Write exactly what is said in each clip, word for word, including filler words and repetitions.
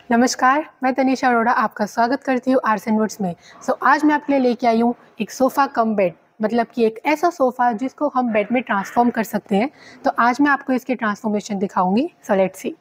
नमस्कार, मैं तनीषा अरोड़ा आपका स्वागत करती हूँ आर्ट्स एंड वुड्स में। सो so, आज मैं आपके लिए लेके आई हूँ एक सोफ़ा कम बेड, मतलब कि एक ऐसा सोफ़ा जिसको हम बेड में ट्रांसफॉर्म कर सकते हैं। तो आज मैं आपको इसकी ट्रांसफॉर्मेशन दिखाऊंगी। So let's see.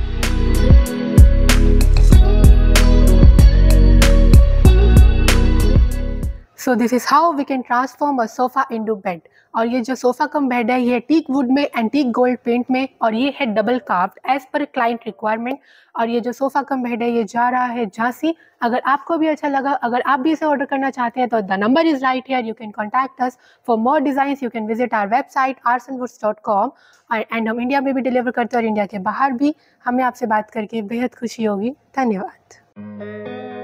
So this is how we can transform a sofa into bed. और ये जो सोफ़ा कम बेड है ये टीक वुड में, एंटीक गोल्ड पेंट में, और ये है डबल कार्व्ड एज पर क्लाइंट रिक्वायरमेंट। और ये जो सोफ़ा कम बेड है ये जा रहा है झांसी। अगर आपको भी अच्छा लगा, अगर आप भी इसे ऑर्डर करना चाहते हैं तो the number is right here, you can contact us for more designs. You can visit our website arts and woods dot com. And हम इंडिया में भी डिलीवर करते हैं और इंडिया के बाहर भी। हमें आपसे बात करके बेहद खुशी होगी। धन्यवाद।